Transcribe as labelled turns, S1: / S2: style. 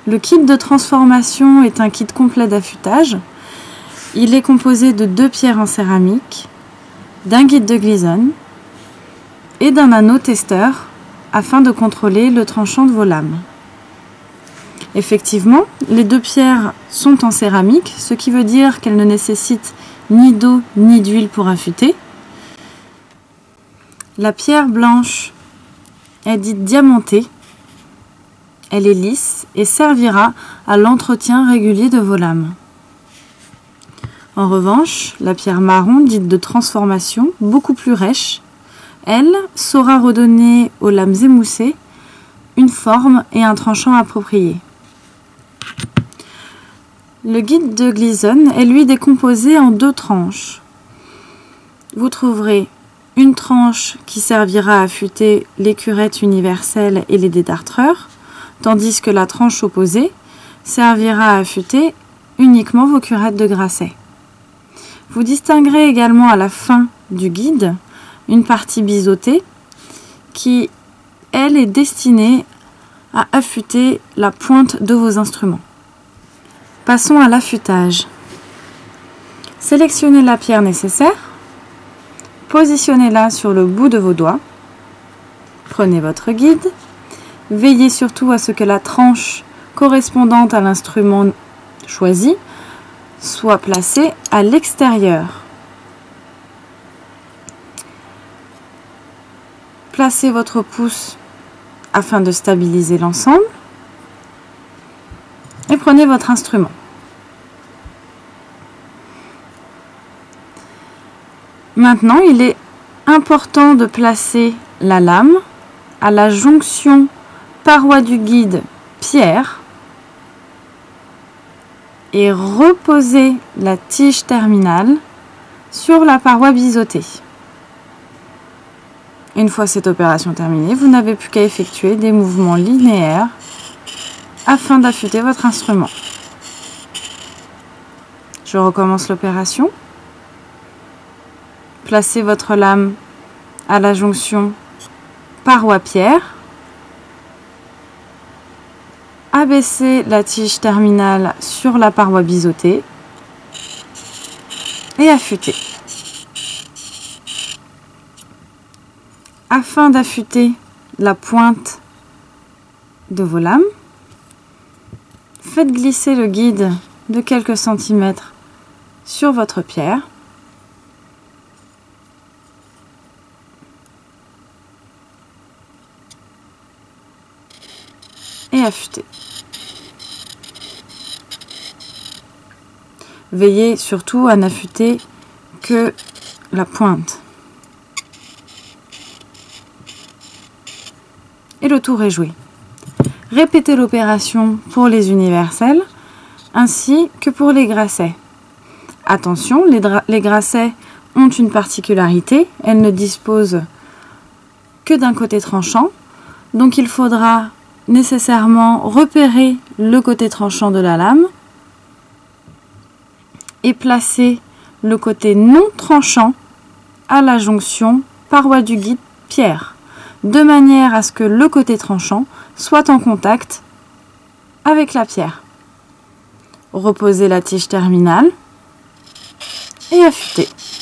S1: Le kit de transformation est un kit complet d'affûtage. Il est composé de 2 pierres en céramique, d'un guide de Gleason et d'un anneau testeur afin de contrôler le tranchant de vos lames. Effectivement, les 2 pierres sont en céramique, ce qui veut dire qu'elles ne nécessitent ni d'eau ni d'huile pour affûter. La pierre blanche est dite diamantée. Elle est lisse et servira à l'entretien régulier de vos lames. En revanche, la pierre marron, dite de transformation, beaucoup plus rêche, elle saura redonner aux lames émoussées une forme et un tranchant appropriés. Le guide de Gleason est lui décomposé en 2 tranches. Vous trouverez une tranche qui servira à affûter les curettes universelles et les dédartreurs, tandis que la tranche opposée servira à affûter uniquement vos curettes de Grasset. Vous distinguerez également à la fin du guide une partie biseautée qui, elle, est destinée à affûter la pointe de vos instruments. Passons à l'affûtage. Sélectionnez la pierre nécessaire, positionnez-la sur le bout de vos doigts, prenez votre guide, veillez surtout à ce que la tranche correspondante à l'instrument choisi soit placée à l'extérieur. Placez votre pouce afin de stabiliser l'ensemble et prenez votre instrument. Maintenant, il est important de placer la lame à la jonction paroi du guide pierre et reposer la tige terminale sur la paroi biseautée. Une fois cette opération terminée, vous n'avez plus qu'à effectuer des mouvements linéaires afin d'affûter votre instrument. Je recommence l'opération. Placez votre lame à la jonction paroi-pierre. Abaissez la tige terminale sur la paroi biseautée et affûtez. Afin d'affûter la pointe de vos lames, faites glisser le guide de quelques centimètres sur votre pierre. Et affûter. Veillez surtout à n'affûter que la pointe. Et le tour est joué. Répétez l'opération pour les universels ainsi que pour les Grasset. Attention, les Grasset ont une particularité, elles ne disposent que d'un côté tranchant, donc il faudra nécessairement repérer le côté tranchant de la lame et placer le côté non tranchant à la jonction paroi du guide pierre, de manière à ce que le côté tranchant soit en contact avec la pierre. Reposez la tige terminale et affûtez.